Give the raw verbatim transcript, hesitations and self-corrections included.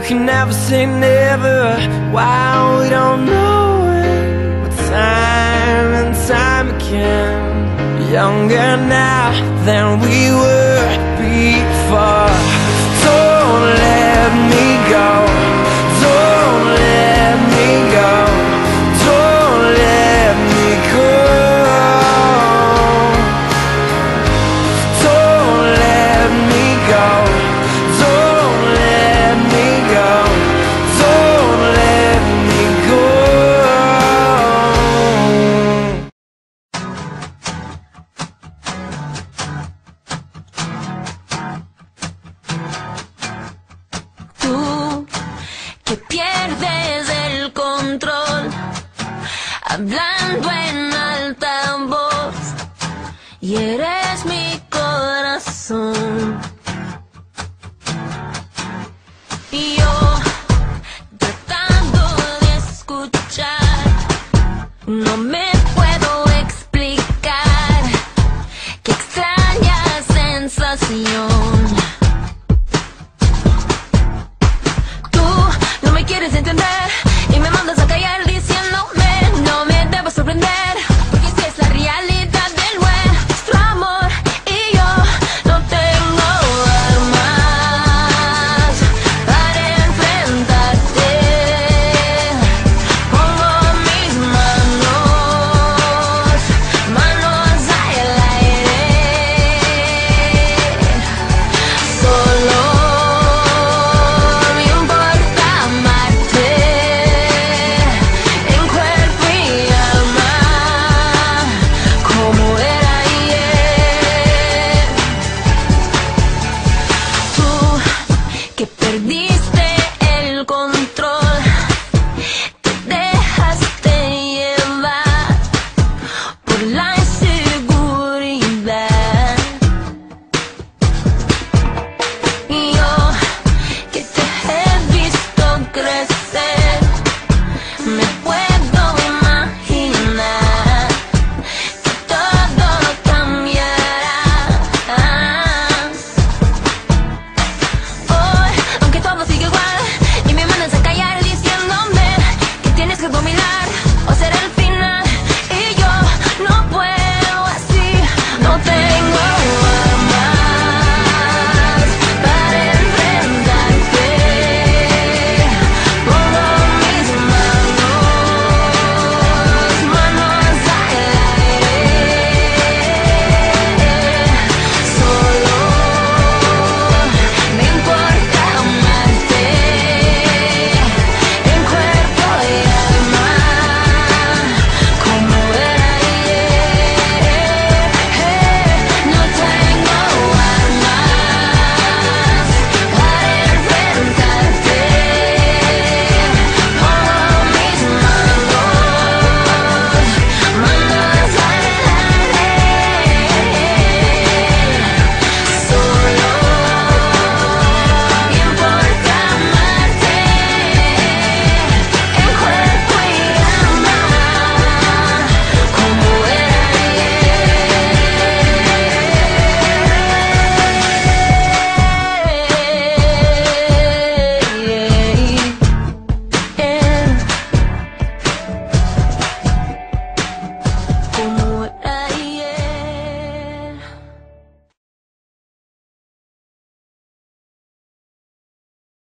can never say never. Why we don't know it, but time and time again. Younger now than we were before. Don't let me go. Don't let me go. Don't let me go. Don't let me go. Don't let me go. Don't let me go. Tú que pierdes el control, hablando en alta voz, y eres mi corazón. Y yo tratando de escuchar, no me puedo explicar qué extraña sensación.